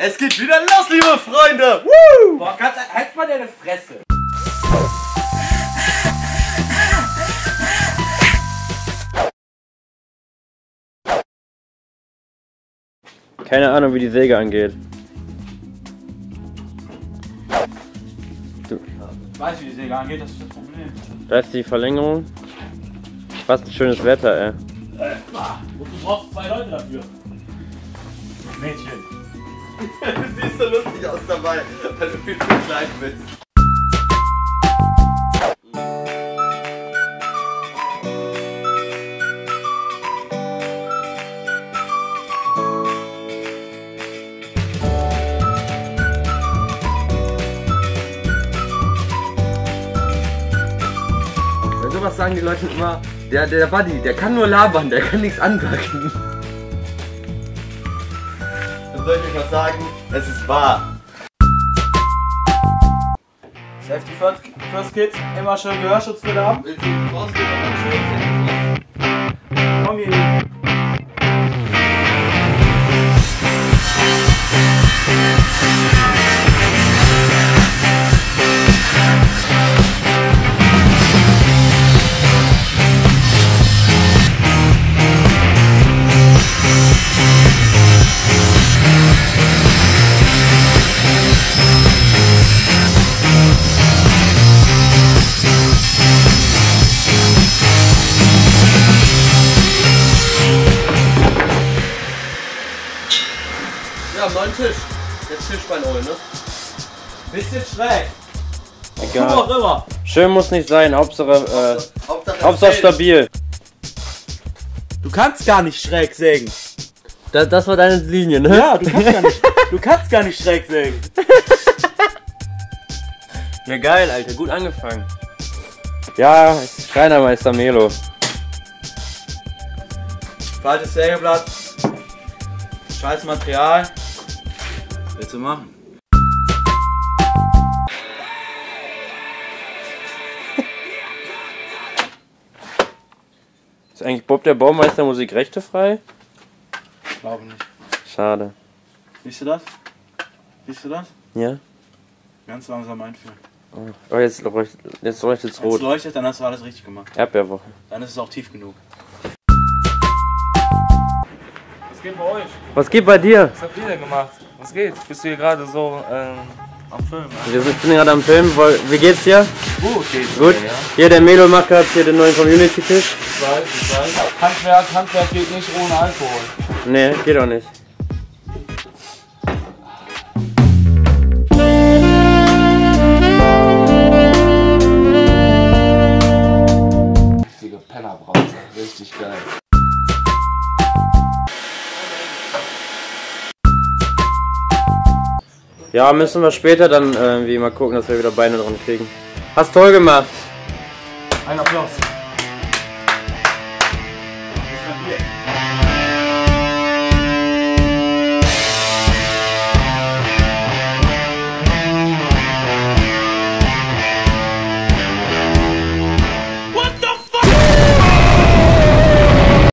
Es geht wieder los, liebe Freunde! Woo! Boah, halt mal deine Fresse! Keine Ahnung, wie die Säge angeht. Ich weiß, wie die Säge angeht, das ist das Problem. Da ist die Verlängerung. Was ein schönes Wetter, ey. Und du brauchst 2 Leute dafür. Mädchen. Du siehst so lustig aus dabei, weil du viel zu klein bist. Sowas sagen die Leute immer, der Buddy, der kann nur labern, der kann nichts anpacken. Dann soll ich euch was sagen, es ist wahr. Safety First Kids, immer schön Gehörschutz drin haben. Willst du rausgehen auf den Komm hier. Ja, neuen Tisch. Jetzt Tischbein holen, ne? Bisschen schräg. Egal. Wo auch immer. Schön muss nicht sein, Hauptsache Hauptsache stabil. Du kannst gar nicht schräg sägen. Das war deine Linie, ne? Ja, du kannst gar nicht schräg sägen. Ja geil, Alter, gut angefangen. Ja, Schreinermeister Melo. Falsches Sägeblatt. Scheiß Material. Willst du machen? Ist eigentlich Bob der Baumeister musikrechtefrei? Ich glaube nicht. Schade. Siehst du das? Siehst du das? Ja? Ganz langsam einführen. Oh, jetzt leuchtet's Wenn es rot. leuchtet, dann hast du alles richtig gemacht. Erdbeerwoche. Dann ist es auch tief genug. Was geht bei euch? Was geht bei dir? Was habt ihr denn gemacht? Was geht? Bist du hier gerade so am Film? Wir sind gerade am Film. Wie geht's dir? Gut geht's. Gut. Ja. Hier, der Melo macht gerade hier den neuen Community-Tisch. Ich weiß. Handwerk geht nicht ohne Alkohol. Nee, geht auch nicht. Richtige Pennerbrause. Richtig geil. Ja, müssen wir später dann irgendwie mal gucken, dass wir wieder Beine dran kriegen. Hast toll gemacht. Ein Applaus.